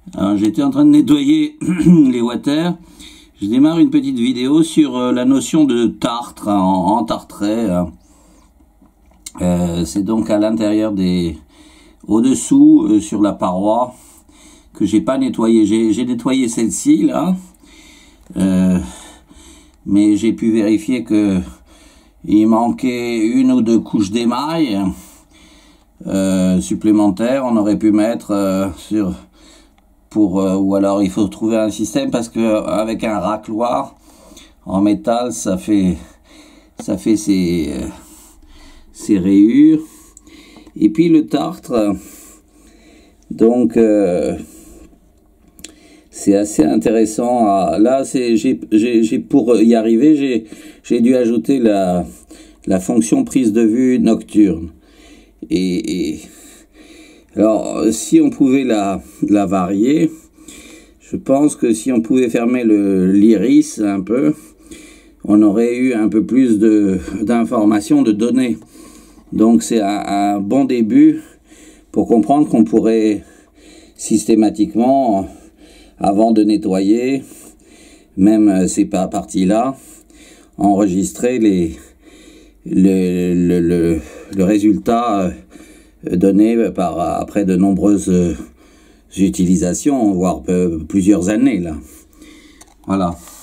Alors, j'étais en train de nettoyer les water. Je démarre une petite vidéo sur la notion de tartre en tartret. C'est donc à l'intérieur au-dessous sur la paroi que j'ai pas nettoyé. J'ai nettoyé celle-ci là, mais j'ai pu vérifier que il manquait une ou deux couches d'émail supplémentaires. On aurait pu mettre ou alors il faut trouver un système, parce que avec un racloir en métal ça fait ces rayures. Et puis le tartre, donc c'est assez intéressant. Là j'ai pour y arriver, j'ai dû ajouter la fonction prise de vue nocturne. Et alors, si on pouvait la varier, je pense que si on pouvait fermer l'iris un peu, on aurait eu un peu plus d'informations, de données. Donc c'est un bon début pour comprendre qu'on pourrait systématiquement, avant de nettoyer, même ces parties-là, enregistrer le résultat donné après de nombreuses utilisations, voire plusieurs années là. Voilà.